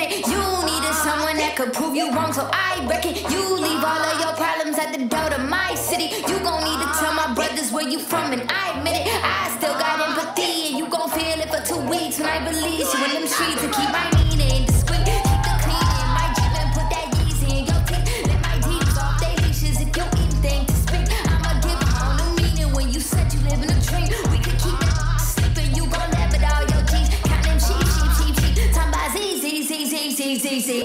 it. You needed someone that could prove you wrong, so I reckon you leave all of your problems at the door to my city. You gon' need to tell my brothers where you from, and I admit it. I still got empathy, and you gon' feel it for 2 weeks when I release you in them streets and keep my meaning discreet. Keep the cleaning, my jeep and put that Yeezy in your teeth. Let my deeds off they leashes if you anything to speak. I'ma give them all the meaning when you said you live in a dream. We could keep it sleeping, you gon' laugh at all your G's. Count them sheep. Talking about Z.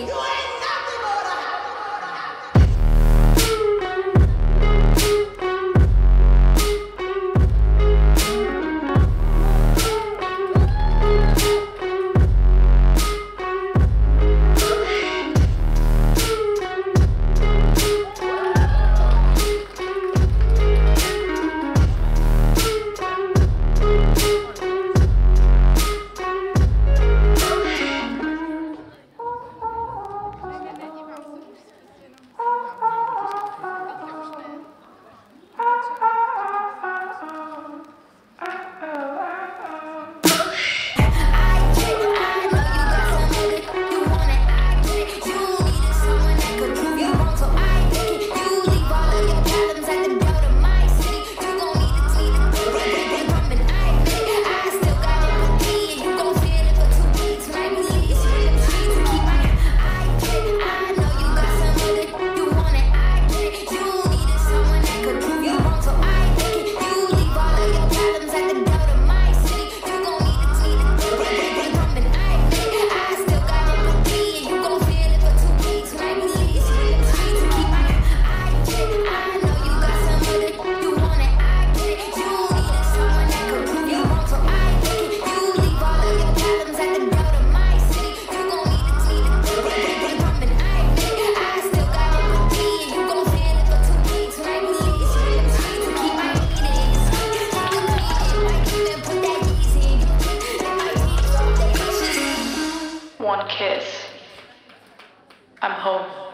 One kiss. I'm home.